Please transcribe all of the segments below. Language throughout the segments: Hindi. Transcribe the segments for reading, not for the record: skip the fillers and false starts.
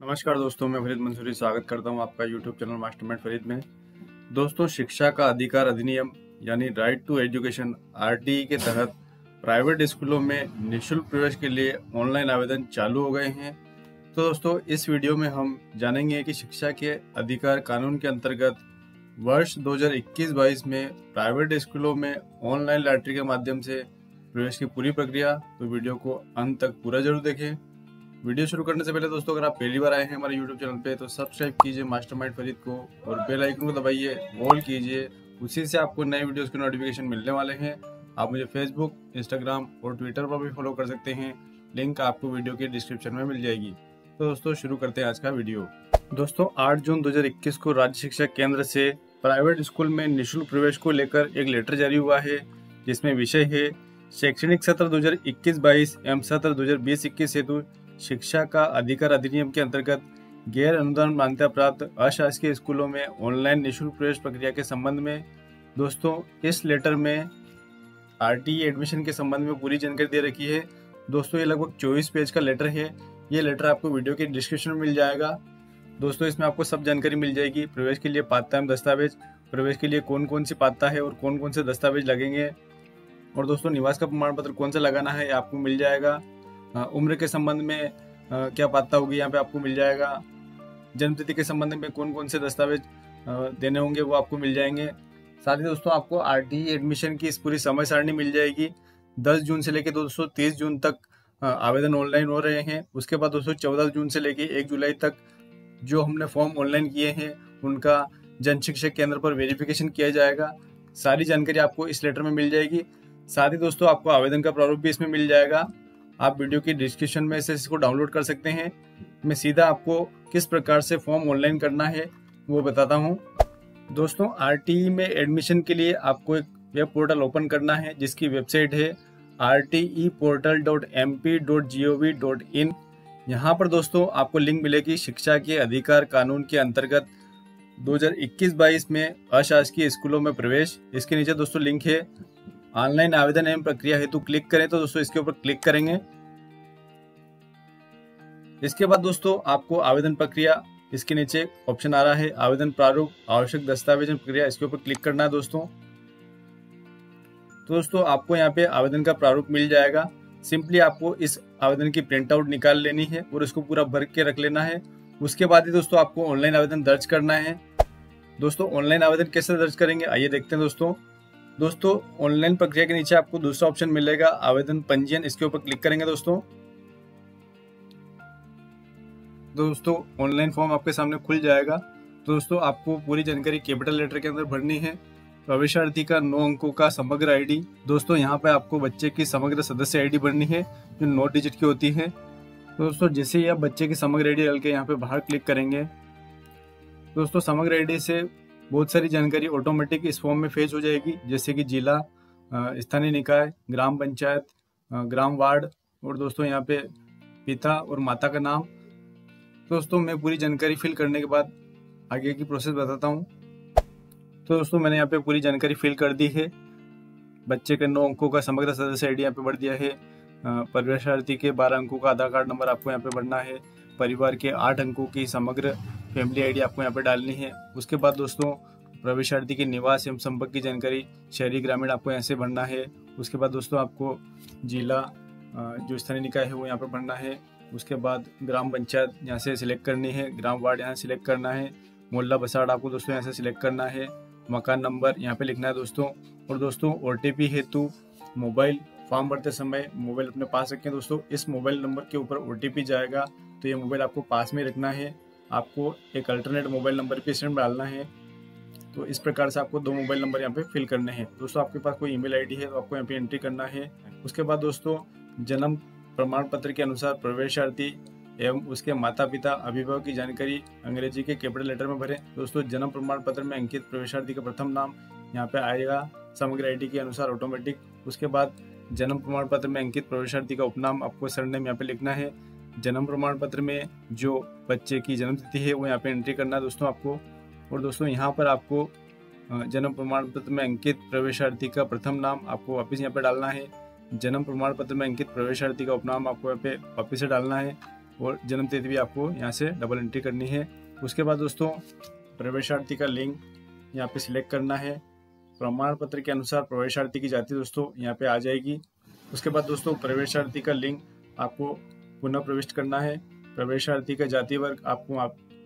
नमस्कार दोस्तों, मैं फरीद मंसूरी स्वागत करता हूं आपका यूट्यूब चैनल मास्टरमाइंड फरीद में। दोस्तों, शिक्षा का अधिकार अधिनियम यानी राइट टू एजुकेशन आरटीई के तहत प्राइवेट स्कूलों में निःशुल्क प्रवेश के लिए ऑनलाइन आवेदन चालू हो गए हैं। तो दोस्तों, इस वीडियो में हम जानेंगे कि शिक्षा के अधिकार कानून के अंतर्गत वर्ष 2021-22 में प्राइवेट स्कूलों में ऑनलाइन लॉटरी के माध्यम से प्रवेश की पूरी प्रक्रिया। तो वीडियो को अंत तक पूरा जरूर देखें। वीडियो शुरू करने से पहले दोस्तों, अगर आप पहली बार आए हैं हमारे यूट्यूब चैनल पे तो सब्सक्राइब कीजिए मास्टरमाइंड फरीद को और बेल आइकन को दबाइए, ऑल कीजिए। उसी से आपको नए वीडियोस के नोटिफिकेशन मिलने वाले हैं। आप मुझे फेसबुक, इंस्टाग्राम और ट्विटर पर भी फॉलो कर सकते हैं। लिंक आपको वीडियो के डिस्क्रिप्शन में मिल जाएगी। तो दोस्तों, शुरू करते हैं आज का वीडियो। दोस्तों, 8 जून 2021 को राज्य शिक्षा केंद्र से प्राइवेट स्कूल में निःशुल्क प्रवेश को लेकर एक लेटर जारी हुआ है, जिसमें विषय है शैक्षणिक सत्र 2021-22 एवं सत्र 2020-21 हेतु शिक्षा का अधिकार अधिनियम के अंतर्गत गैर अनुदान मान्यता प्राप्त अशासकीय स्कूलों में ऑनलाइन निःशुल्क प्रवेश प्रक्रिया के संबंध में। दोस्तों, इस लेटर में आरटीई एडमिशन के संबंध में पूरी जानकारी दे रखी है। दोस्तों, ये लगभग 24 पेज का लेटर है। ये लेटर आपको वीडियो के डिस्क्रिप्शन में मिल जाएगा। दोस्तों, इसमें आपको सब जानकारी मिल जाएगी। प्रवेश के लिए पात्रता एवं दस्तावेज, प्रवेश के लिए कौन कौन सी पात्रता है और कौन कौन से दस्तावेज लगेंगे, और दोस्तों निवास का प्रमाण पत्र कौन सा लगाना है आपको मिल जाएगा। उम्र के संबंध में क्या पात्रता होगी यहाँ पे आपको मिल जाएगा। जन्मतिथि के संबंध में कौन कौन से दस्तावेज देने होंगे वो आपको मिल जाएंगे। साथ ही दोस्तों, आपको आरटीई एडमिशन की इस पूरी समय सारणी मिल जाएगी। 10 जून से लेकर दोस्तों 30 जून तक आवेदन ऑनलाइन हो रहे हैं। उसके बाद दोस्तों 14 जून से लेकर 1 जुलाई तक जो हमने फॉर्म ऑनलाइन किए हैं उनका जन शिक्षा केंद्र पर वेरिफिकेशन किया जाएगा। सारी जानकारी आपको इस लेटर में मिल जाएगी। साथ ही दोस्तों, आपको आवेदन का प्रारूप भी इसमें मिल जाएगा। आप वीडियो की डिस्क्रिप्शन में से इसको डाउनलोड कर सकते हैं। मैं सीधा आपको किस प्रकार से फॉर्म ऑनलाइन करना है वो बताता हूँ। दोस्तों, आरटीई में एडमिशन के लिए आपको एक वेब पोर्टल ओपन करना है, जिसकी वेबसाइट है rteportal.mp.gov.in। यहाँ पर दोस्तों आपको लिंक मिलेगी शिक्षा के अधिकार कानून के अंतर्गत 2021-22 में अशासकीय स्कूलों में प्रवेश। इसके नीचे दोस्तों लिंक है ऑनलाइन आवेदन एवं प्रक्रिया हेतु, क्लिक करें तो दोस्तों इसके ऊपर क्लिक करेंगे। इसके बाद दोस्तों आपको आवेदन प्रक्रिया, इसके नीचे ऑप्शन आ रहा है आवेदन प्रारूप, आवश्यक दस्तावेज एवं प्रक्रिया, इसके ऊपर क्लिक करना है दोस्तों। तो दोस्तों आपको यहाँ पे आवेदन का प्रारूप मिल जाएगा। सिंपली आपको इस आवेदन की प्रिंट आउट निकाल लेनी है और इसको पूरा भर के रख लेना है। उसके बाद ही दोस्तों आपको ऑनलाइन आवेदन दर्ज करना है। दोस्तों, ऑनलाइन आवेदन कैसे दर्ज करेंगे आइए देखते हैं दोस्तों, ऑनलाइन प्रक्रिया के नीचे आपको दूसरा ऑप्शन मिलेगा आवेदन पंजीयन, इसके ऊपर क्लिक करेंगे दोस्तों ऑनलाइन फॉर्म आपके सामने खुल जाएगा। तो दोस्तों आपको पूरी जानकारी कैपिटल लेटर के अंदर भरनी है। प्रवेशार्थी का 9 अंकों का समग्र आईडी। दोस्तों यहाँ पे आपको बच्चे की समग्र सदस्य आईडी भरनी है, जो 9 डिजिट की होती है। तो दोस्तों जैसे ही आप बच्चे की समग्र आईडी डाल के यहाँ पे बाहर क्लिक करेंगे, दोस्तों समग्र आईडी से बहुत सारी जानकारी ऑटोमेटिक इस फॉर्म में फेच हो जाएगी, जैसे कि जिला, स्थानीय निकाय, ग्राम पंचायत, ग्राम वार्ड, और दोस्तों यहाँ पे पिता और माता का नाम। दोस्तों मैं पूरी जानकारी फिल करने के बाद आगे की प्रोसेस बताता हूँ। तो दोस्तों मैंने यहाँ पे पूरी जानकारी फिल कर दी है। बच्चे के 9 अंकों का समग्र सदस्य आईडी यहाँ पे भर दिया है। प्रवेशार्थी के 12 अंकों का आधार कार्ड नंबर आपको यहाँ पे भरना है। परिवार के 8 अंकों की समग्र फैमिली आईडी आपको यहाँ पे डालनी है। उसके बाद दोस्तों प्रवेशार्थी के निवास एवं संपर्क की जानकारी शहरी ग्रामीण आपको यहाँ से भरना है। उसके बाद दोस्तों आपको जिला, जो स्थानीय निकाय है वो यहाँ पे भरना है। उसके बाद ग्राम पंचायत यहाँ से सिलेक्ट करनी है, ग्राम वार्ड यहाँ सिलेक्ट करना है, मोहल्ला बसाड़ आपको दोस्तों यहाँ से सिलेक्ट करना है, मकान नंबर यहाँ पे लिखना है दोस्तों। और दोस्तों OTP हेतु मोबाइल फॉर्म भरते समय मोबाइल अपने पास रखें दोस्तों। इस मोबाइल नंबर के ऊपर OTP जाएगा, तो ये मोबाइल आपको पास में रखना है। आपको एक अल्टरनेट मोबाइल नंबर पे इसमें डालना है। तो इस प्रकार से आपको 2 मोबाइल नंबर यहाँ पे फिल करने हैं दोस्तों। आपके पास कोई ईमेल आईडी है तो आपको यहाँ पे एंट्री करना है। उसके बाद दोस्तों जन्म प्रमाण पत्र के अनुसार प्रवेशार्थी एवं उसके माता पिता अभिभावक की जानकारी अंग्रेजी के कैपिटल लेटर में भरें। दोस्तों जन्म प्रमाण पत्र में अंकित प्रवेशार्थी का प्रथम नाम यहाँ पे आएगा समग्र आईडी के अनुसार ऑटोमेटिक। उसके बाद जन्म प्रमाण पत्र में अंकित प्रवेशार्थी का उपनाम आपको सरनेम यहाँ पे लिखना है। जन्म प्रमाण पत्र में जो बच्चे की जन्म तिथि है वो यहाँ पे एंट्री करना है दोस्तों आपको। और दोस्तों यहाँ पर आपको जन्म प्रमाण पत्र में अंकित प्रवेशार्थी का प्रथम नाम आपको वापस यहाँ पे डालना है। जन्म प्रमाण पत्र में अंकित प्रवेशार्थी का उपनाम आपको यहाँ पे वापस से डालना है। और जन्म तिथि भी आपको यहाँ से डबल एंट्री करनी है। उसके बाद दोस्तों प्रवेशार्थी का लिंग यहाँ पे सिलेक्ट करना है। प्रमाण पत्र के अनुसार प्रवेशार्थी की जाति दोस्तों यहाँ पे आ जाएगी। उसके बाद दोस्तों प्रवेशार्थी का लिंग आपको पुनः प्रविष्ट करना है। प्रवेशार्थी का जाति वर्ग आपको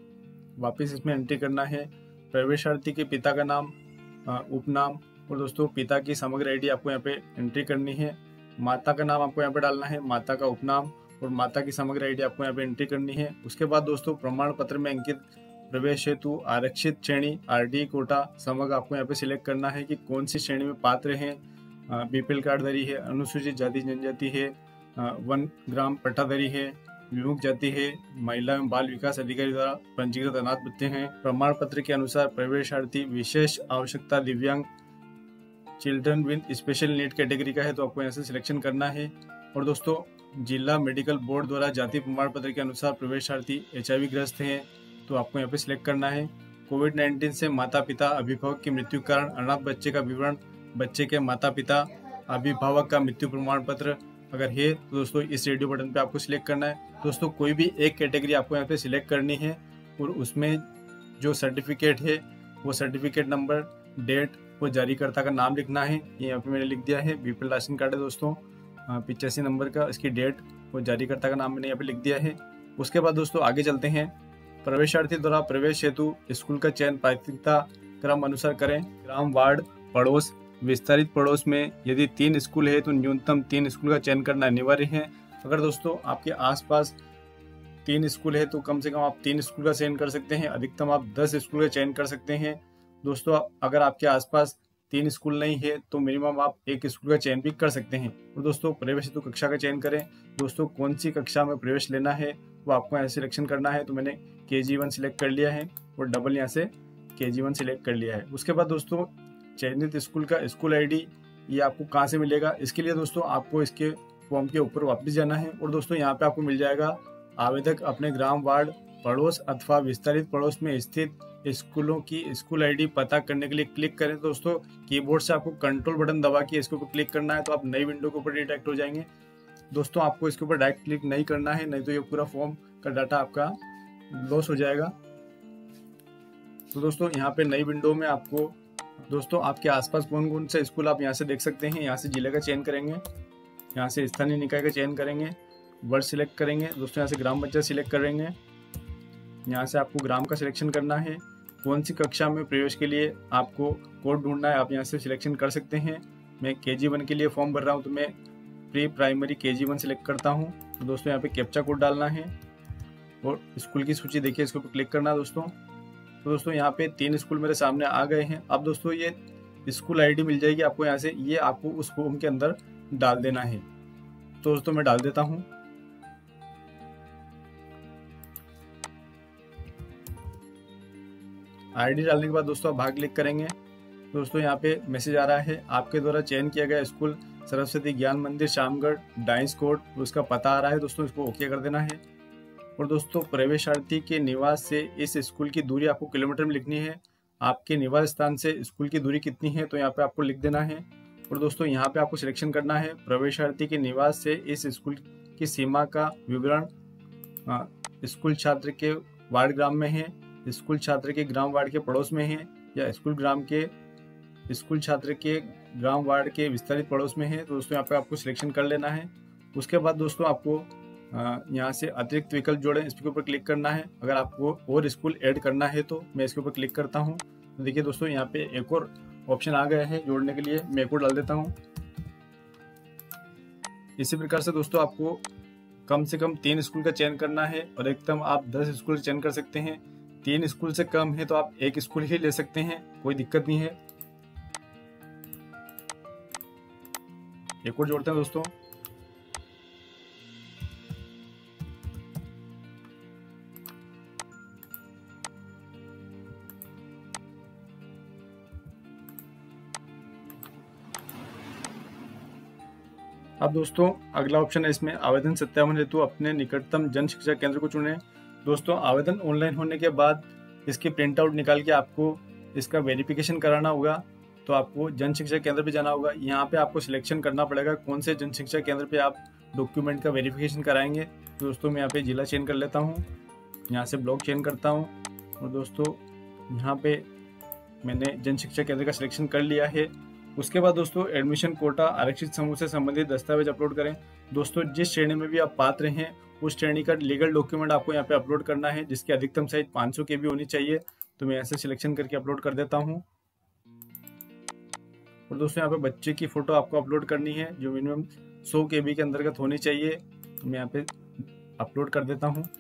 वापस इसमें एंट्री करना है। प्रवेशार्थी के पिता का नाम, उपनाम और दोस्तों पिता की समग्र आईडी आपको यहाँ पे एंट्री करनी है। माता का नाम आपको यहाँ पे डालना है, माता का उपनाम और माता की समग्र आईडी आपको यहाँ पे एंट्री करनी है। उसके बाद दोस्तों प्रमाण पत्र में अंकित प्रवेश हेतु आरक्षित श्रेणी आरडी कोटा समग्र आपको यहाँ पे सिलेक्ट करना है कि कौन सी श्रेणी में पात्र हैं। बीपीएल कार्डधारी है, अनुसूचित जाति जनजाति है, 1 ग्राम पट्टाधारी है, विमुक्त जाति है, महिला एवं बाल विकास अधिकारी द्वारा पंजीकृत अनाथ बच्चे हैं। प्रमाण पत्र के अनुसार प्रवेशार्थी विशेष आवश्यकता दिव्यांग children with special need category का है तो आपको यहाँ से सिलेक्शन करना है। और दोस्तों जिला मेडिकल बोर्ड द्वारा जाति प्रमाण पत्र के अनुसार प्रवेशार्थी HIV ग्रस्त हैं तो आपको यहाँ पे सिलेक्ट करना है। कोविड-19 से माता पिता अभिभावक की मृत्यु के कारण अनाथ बच्चे का विवरण, बच्चे के माता पिता अभिभावक का मृत्यु प्रमाण पत्र अगर है तो दोस्तों इस रेडियो बटन पे आपको सिलेक्ट करना है। दोस्तों कोई भी एक कैटेगरी आपको यहाँ पे सिलेक्ट करनी है और उसमें जो सर्टिफिकेट है वो सर्टिफिकेट नंबर, डेट और जारीकर्ता का नाम लिखना है। ये यहाँ पे मैंने लिख दिया है। बीपीएल राशन कार्ड है दोस्तों 85 नंबर का, इसकी डेट और जारीकर्ता का नाम मैंने यहाँ पे लिख दिया है। उसके बाद दोस्तों आगे चलते हैं। प्रवेशार्थी द्वारा प्रवेश हेतु स्कूल का चयन प्राथमिकता क्रम अनुसार करें। ग्राम, वार्ड, पड़ोस, विस्तारित पड़ोस में यदि 3 स्कूल है तो न्यूनतम 3 स्कूल का चयन करना अनिवार्य है। अगर दोस्तों आपके आसपास 3 स्कूल है तो कम से कम आप 3 स्कूल का चयन कर सकते हैं, अधिकतम आप 10 स्कूल का चयन कर सकते हैं। दोस्तों अगर आपके आसपास 3 स्कूल नहीं है तो मिनिमम आप 1 स्कूल का चयन भी कर सकते हैं। और दोस्तों प्रवेश हेतु कक्षा का चयन करें। दोस्तों कौन सी कक्षा में प्रवेश लेना है वो आपको यहाँ सिलेक्शन करना है। तो मैंने KG1 सिलेक्ट कर लिया है और डबल यहाँ से KG1 सिलेक्ट कर लिया है। उसके बाद दोस्तों चयनित स्कूल का स्कूल आईडी ये आपको कहाँ से मिलेगा, इसके लिए दोस्तों आपको इसके फॉर्म के ऊपर वापस जाना है और दोस्तों यहाँ पे आपको मिल जाएगा आवेदक अपने ग्राम, वार्ड, पड़ोस अथवा विस्तारित पड़ोस में स्थित स्कूलों की स्कूल आईडी पता करने के लिए क्लिक करें। तो दोस्तों कीबोर्ड से आपको कंट्रोल बटन दबा के इसके ऊपर क्लिक करना है तो आप नई विंडो के ऊपर डिटेक्ट हो जाएंगे। दोस्तों आपको इसके ऊपर डायरेक्ट क्लिक नहीं करना है, नहीं तो ये पूरा फॉर्म का डाटा आपका लॉस हो जाएगा। तो दोस्तों यहाँ पे नई विंडो में आपको दोस्तों आपके आसपास कौन कौन से स्कूल आप यहाँ से देख सकते हैं। यहाँ से जिले का चयन करेंगे, यहाँ से स्थानीय निकाय का चयन करेंगे, वर्ड सिलेक्ट करेंगे। दोस्तों यहाँ से ग्राम पंचायत सिलेक्ट करेंगे। यहाँ से आपको ग्राम का सिलेक्शन करना है। कौन सी कक्षा में प्रवेश के लिए आपको कोड ढूंढना है आप यहाँ से सिलेक्शन कर सकते हैं। मैं KG1 के लिए फॉर्म भर रहा हूँ तो मैं प्री प्राइमरी KG1 सिलेक्ट करता हूँ। तो दोस्तों यहाँ पे कैप्चा कोड डालना है और स्कूल की सूची देखिए, इसके ऊपर क्लिक करना है दोस्तों। तो दोस्तों यहाँ पे 3 स्कूल मेरे सामने आ गए हैं। अब दोस्तों ये स्कूल आईडी मिल जाएगी आपको यहाँ से, ये आपको उस फॉर्म के अंदर डाल देना है। तो दोस्तों मैं डाल देता हूँ। आईडी डालने के बाद दोस्तों आप भाग क्लिक करेंगे। दोस्तों यहाँ पे मैसेज आ रहा है, आपके द्वारा चयन किया गया स्कूल सरस्वती ज्ञान मंदिर शामगढ़ डाइंस कोड, उसका पता आ रहा है। दोस्तों इसको ओके कर देना है। और दोस्तों प्रवेशार्थी के निवास से इस स्कूल की दूरी आपको किलोमीटर में लिखनी है। आपके निवास स्थान से स्कूल की दूरी कितनी है तो यहाँ पे आपको लिख देना है। और दोस्तों यहाँ पे आपको सिलेक्शन करना है प्रवेशार्थी के निवास से इस स्कूल की सीमा का विवरण स्कूल छात्र के वार्ड ग्राम में है, स्कूल छात्र के ग्राम वार्ड के पड़ोस में है, या स्कूल छात्र के ग्राम वार्ड के विस्तारित पड़ोस में है। तो दोस्तों यहाँ पे आपको सिलेक्शन कर लेना है। उसके बाद दोस्तों आपको यहाँ से अतिरिक्त विकल्प जोड़ें, इसके ऊपर क्लिक करना है। अगर आपको और स्कूल ऐड करना है तो मैं इसके ऊपर क्लिक करता हूँ। तो देखिए दोस्तों यहाँ पे एक और ऑप्शन आ गया है जोड़ने के लिए, मैं एक और डाल देता हूँ। इसी प्रकार से दोस्तों आपको कम से कम 3 स्कूल का चयन करना है और अधिकतम आप 10 स्कूल का चयन कर सकते हैं। 3 स्कूल से कम है तो आप 1 स्कूल ही ले सकते हैं, कोई दिक्कत नहीं है। एक और जोड़ते हैं दोस्तों। अब दोस्तों अगला ऑप्शन है इसमें आवेदन सत्यापन हेतु अपने निकटतम जन शिक्षा केंद्र को चुनें। दोस्तों आवेदन ऑनलाइन होने के बाद इसकी प्रिंट आउट निकाल के आपको इसका वेरिफिकेशन कराना होगा। तो आपको जन शिक्षा केंद्र पे जाना होगा। यहाँ पे आपको सिलेक्शन करना पड़ेगा कौन से जन शिक्षा केंद्र पे आप डॉक्यूमेंट का वेरिफिकेशन कराएंगे। दोस्तों मैं यहाँ पे जिला चयन कर लेता हूँ, यहाँ से ब्लॉक चयन करता हूँ और दोस्तों यहाँ पे मैंने जन शिक्षा केंद्र का सिलेक्शन कर लिया है। उसके बाद दोस्तों एडमिशन कोटा आरक्षित समूह से संबंधित दस्तावेज अपलोड करें। दोस्तों जिस श्रेणी में भी आप पात्र हैं उस श्रेणी का लीगल डॉक्यूमेंट आपको यहाँ पे अपलोड करना है, जिसकी अधिकतम साइज 500 KB होनी चाहिए। तो मैं ऐसे सिलेक्शन करके अपलोड कर देता हूँ। और दोस्तों यहाँ पे बच्चे की फोटो आपको अपलोड करनी है जो मिनिमम 100 KB के अंतर्गत होनी चाहिए। तो मैं यहाँ पे अपलोड कर देता हूँ।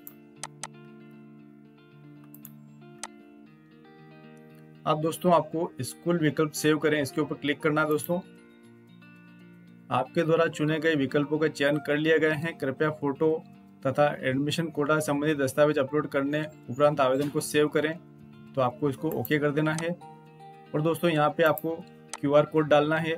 अब दोस्तों आपको स्कूल विकल्प सेव करें, इसके ऊपर क्लिक करना है। दोस्तों आपके द्वारा चुने गए विकल्पों का चयन कर लिया गया है। कृपया फोटो तथा एडमिशन कोटा संबंधित दस्तावेज अपलोड करने उपरांत आवेदन को सेव करें। तो आपको इसको ओके कर देना है। और दोस्तों यहाँ पे आपको QR कोड डालना है।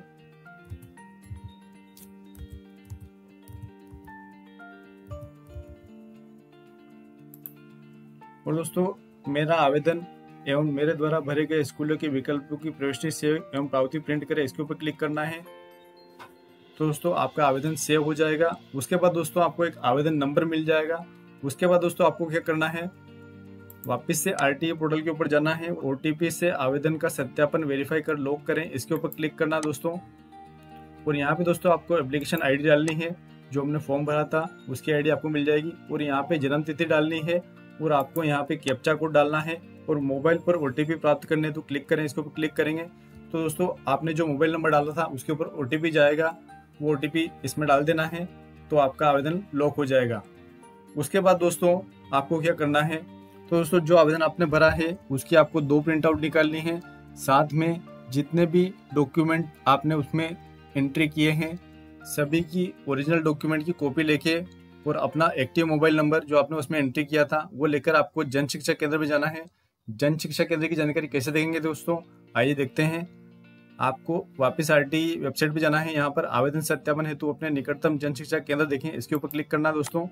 और दोस्तों मेरा आवेदन एवं मेरे द्वारा भरे गए स्कूलों के विकल्पों की प्रविष्टि सेव एवं पावती प्रिंट करें, इसके ऊपर क्लिक करना है। तो दोस्तों आपका आवेदन सेव हो जाएगा। उसके बाद दोस्तों आपको एक आवेदन नंबर मिल जाएगा। उसके बाद दोस्तों आपको क्या करना है, वापस से RTA पोर्टल के ऊपर जाना है। OTP से आवेदन का सत्यापन वेरीफाई कर लॉक करें, इसके ऊपर क्लिक करना है दोस्तों। और यहाँ पे दोस्तों आपको एप्लीकेशन ID डालनी है, जो हमने फॉर्म भरा था उसकी ID आपको मिल जाएगी। और यहाँ पे जन्म तिथि डालनी है और आपको यहाँ पे कैप्चा कोड डालना है। और मोबाइल पर OTP प्राप्त करने तो क्लिक करें, इसके ऊपर क्लिक करेंगे तो दोस्तों आपने जो मोबाइल नंबर डाला था उसके ऊपर OTP जाएगा, वो OTP इसमें डाल देना है। तो आपका आवेदन लॉक हो जाएगा। उसके बाद दोस्तों आपको क्या करना है, तो दोस्तों जो आवेदन आपने भरा है उसकी आपको 2 प्रिंट आउट निकालनी है। साथ में जितने भी डॉक्यूमेंट आपने उसमें एंट्री किए हैं सभी की ओरिजिनल डॉक्यूमेंट की कॉपी लेके और अपना एक्टिव मोबाइल नंबर जो आपने उसमें एंट्री किया था वो लेकर आपको जन शिक्षा केंद्र में जाना है। जन शिक्षा केंद्र की जानकारी कैसे देखेंगे दोस्तों, आइए देखते हैं। आपको वापस RTE वेबसाइट पे जाना है। यहाँ पर आवेदन सत्यापन हेतु अपने निकटतम जन शिक्षा केंद्र देखें, इसके ऊपर क्लिक करना है दोस्तों।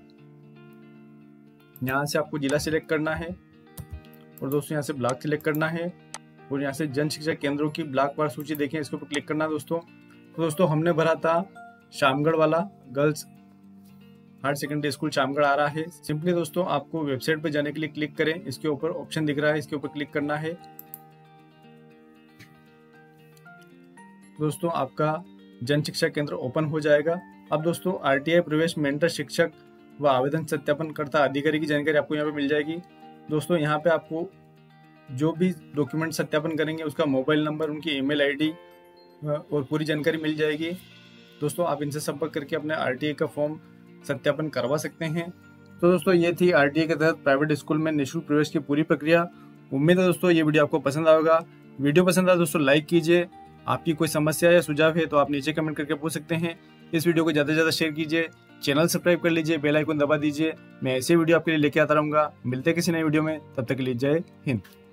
यहाँ से आपको जिला सिलेक्ट करना है और दोस्तों यहाँ से ब्लॉक सिलेक्ट करना है और यहाँ से जन शिक्षा केंद्रों की ब्लॉक वार सूची देखें, इसके ऊपर क्लिक करना है दोस्तों। तो दोस्तों हमने भरा था शामगढ़ वाला girls higher secondary school Shamgarh आ रहा है। सिंपली दोस्तों आपको वेबसाइट पे जाने के लिए क्लिक करें, इसके ऊपर ऑप्शन दिख रहा है, इसके ऊपर क्लिक करना है। दोस्तों आपका जन शिक्षा केंद्र ओपन हो जाएगा। अब दोस्तों RTI प्रवेश मेंटर शिक्षक व आवेदन सत्यापनकर्ता अधिकारी की जानकारी आपको यहाँ पे मिल जाएगी। दोस्तों यहाँ पे आपको जो भी डॉक्यूमेंट सत्यापन करेंगे उसका मोबाइल नंबर, उनकी ईमेल ID और पूरी जानकारी मिल जाएगी। दोस्तों आप इनसे संपर्क करके अपने RTI का फॉर्म सत्यापन करवा सकते हैं। तो दोस्तों ये थी RTI के तहत प्राइवेट स्कूल में निःशुल्क प्रवेश की पूरी प्रक्रिया। उम्मीद है दोस्तों ये वीडियो आपको पसंद आएगा। वीडियो पसंद आया दोस्तों लाइक कीजिए। आपकी कोई समस्या या सुझाव है तो आप नीचे कमेंट करके पूछ सकते हैं। इस वीडियो को ज़्यादा से ज़्यादा शेयर कीजिए, चैनल सब्सक्राइब कर लीजिए, बेल आइकन दबा दीजिए। मैं ऐसे वीडियो आपके लिए लेके आता रहूँगा। मिलते हैं किसी नई वीडियो में, तब तक के लिए जय हिंद।